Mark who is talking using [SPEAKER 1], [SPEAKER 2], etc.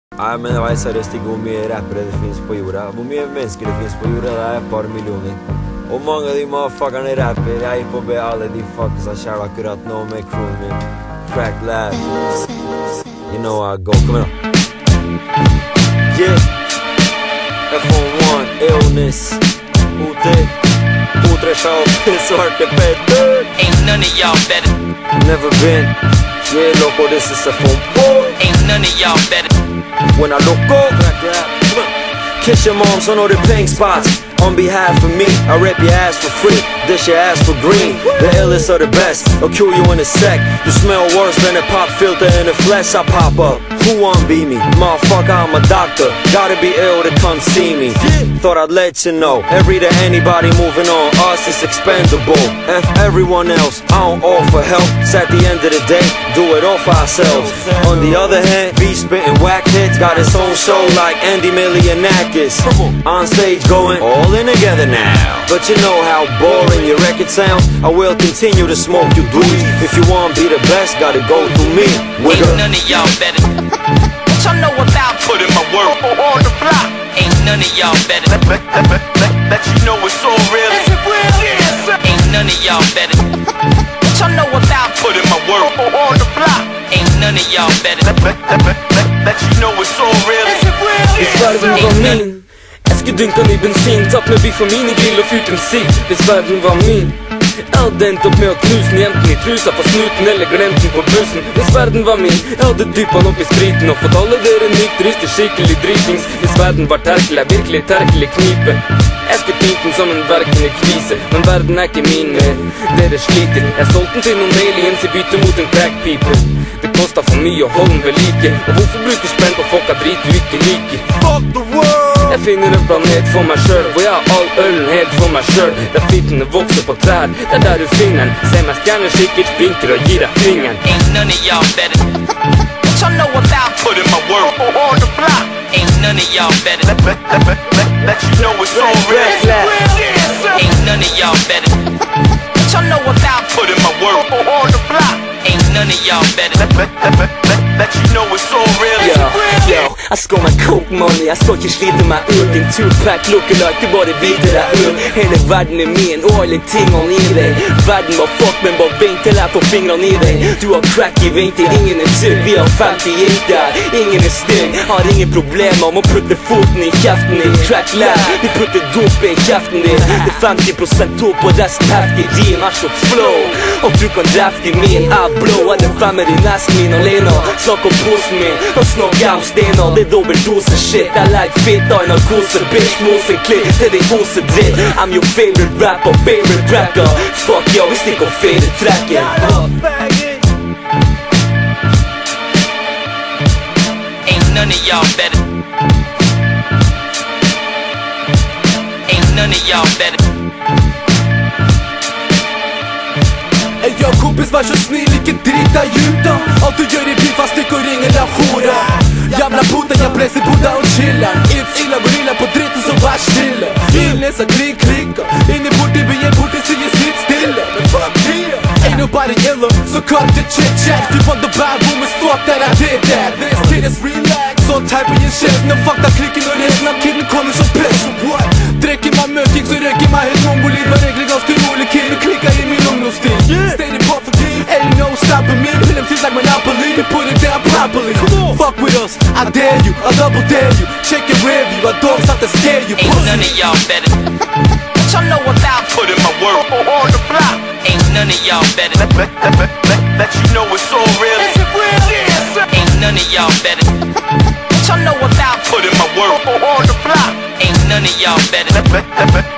[SPEAKER 1] Nei, men det var seriøst ikke hvor mye rappere det finnes på jorda. Hvor mye mennesker det finnes på jorda, det er et par millioner. Og mange av de motherfuckerne rapper. Jeg gir på å be alle de fucksa kjære akkurat nå med crewen min. Crack Lab. You know how I go, kom igjen da. Yeah. F1, illness. OT. O3 show, svarte Petter.
[SPEAKER 2] Ain't none of y'all better.
[SPEAKER 1] Never been. Yeah, loco, this is F1.
[SPEAKER 2] Ain't none of y'all better.
[SPEAKER 1] When I look up, kiss your moms on all the pink spots. On behalf of me, I rip your ass for free, dish your ass for green. The illest are the best, I'll kill you in a sec. You smell worse than a pop filter in the flesh. I pop up, who won't be me? Motherfucker, I'm a doctor, gotta be ill to come see me. Thought I'd let you know, every day anybody moving on, us is expendable. F everyone else, I don't offer help. So at the end of the day, do it all for ourselves. On the other hand, be spitting whack hits, got his own show like Andy Milionakis. On stage going all in together now. But you know how boring your record sounds. I will continue to smoke you dweebs. If you wanna be the best, gotta go through me.
[SPEAKER 2] Ain't none of y'all better. What y'all know about putting my work on the block? Ain't none of y'all better. Let you know it's all real. Is it real? Yes. Ain't none of y'all better. What y'all know about putting my work on the block? Ain't none of y'all better. Let you know it's all real. Is it real?
[SPEAKER 3] Hvis verden var min, jeg skulle dynka i bensin, tatt med biff og minigrill og fyrt en sigg. Hvis verden var min, jeg hadde endt opp med å knuse den, gjemt den i trusa på snuten eller glemt den på bussen. Hvis verden var min, jeg hadde dyppet den opp i spriten og fått alle dere nykterister skikkelig dritings. Hvis verden var terkel, jeg virkelig terkel i knipe. Jeg skulle pint den som en verkende kvise, men verden er ikke min mer. Dere sliter, jeg solgte den til noen aliens i bytte mot en crackpipe. Det kostet for mye å holde den ved like, og hvorfor bruker spenn på folka drit du ikke liker? Fuck the world! Jeg finner en planet for meg selv, hvor jeg har all ølen helt for meg selv. Der fittene vokser på trær, det er der du finner den. Se meg stjerner sikkert blinker og gir deg fingeren.
[SPEAKER 2] Ain't none of y'all better. What y'all know about putting my work on the block? Ain't none of y'all better. Let you know it's all real. Ain't none of y'all better. What y'all know about putting my work on the block? Ain't none of y'all better. Let you know it's all real.
[SPEAKER 3] Yo, jeg skal meg coke money, jeg skal ikke slite meg ut. Din two-pack lookalike, du bare biter deg ut. Hele verden er min, og alle tingene i deg. Verden var fuck, men bare vent til jeg får fingrene i deg. Du har crack i venter, ingen er tygg. Vi har 50 jenter, ingen er stygg. Har ingen problemer med å putte foten i kjeften din. Crack Lab, vi putter dope i kjeften din. Det er 50% dope og resten heftig. Din er så flow, og du kan drafte i min. Jeg blow, eller femmer i nesten min alene. Snakk om posen min, og snakk jeg om stener. Det er dobbelt dose shit, jeg legger fitta i narkose. Bitch, mosen klipp til det ose dritt. I'm your favorite rapper, favorite cracker. Fuck yo, vi stikker opp fede trekker.
[SPEAKER 2] Ain't none of y'all better. Ain't none of y'all better.
[SPEAKER 3] Ey yo kompis, vær så snill, ikke drit deg ut da. Alt du gjør i bil, fast stikk og ringer deg hora. Jävla puta, jag presser Buddha och chillar. It's illa, gorilla på dritten så vær stille. Illnesa, krig, klicka. Inne borti byen, borti sier sitt stille. Men fuck yeah, ain't nobody illa, so cut the chit-chat. You want the bad rumors, fuck that I did that. This kid is relax, så type of your shit. Nå fuck da klikken og resten av kidden kommer som piss. Drikker meg møking, så røkker meg helt mongolid. Var egentlig ganske rolig kid, og klikka i min ungdomstid. Steady pop for kid, ain't no stopping me. Pill them things like Monopoly, you put it down properly. Fuck with us, I dare you, I double dare you. Check your rear view, our dogs out to scare you.
[SPEAKER 2] Ain't none of y'all better. What y'all know about putting my work on the block? Ain't none of y'all better. Let you know it's all real. Is it real? Ain't none of y'all better. What y'all know about putting my work on the block? Ain't none of y'all better.